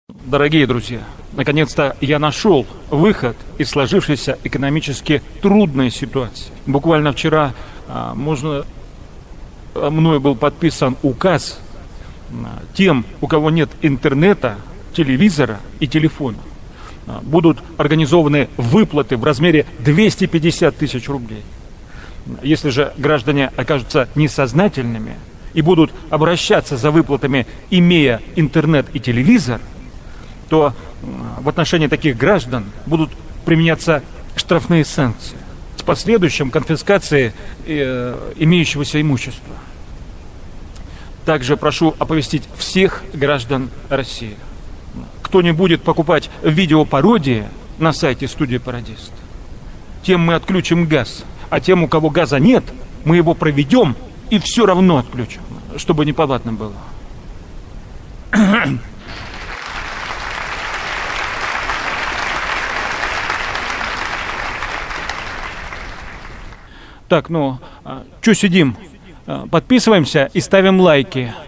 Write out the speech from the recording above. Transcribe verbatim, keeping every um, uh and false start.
Дорогие друзья, наконец-то я нашел выход из сложившейся экономически трудной ситуации. Буквально вчера а, можно, мною был подписан указ а, тем, у кого нет интернета, телевизора и телефона. А, будут организованы выплаты в размере двести пятьдесят тысяч рублей. Если же граждане окажутся несознательными и будут обращаться за выплатами, имея интернет и телевизор, то в отношении таких граждан будут применяться штрафные санкции с последующим конфискацией э, имеющегося имущества. Также прошу оповестить всех граждан России. Кто не будет покупать видеопародии на сайте студии Пародист, тем мы отключим газ. А тем, у кого газа нет, мы его проведем и все равно отключим, чтобы неповадно было. Так, ну, что сидим? Подписываемся и ставим лайки.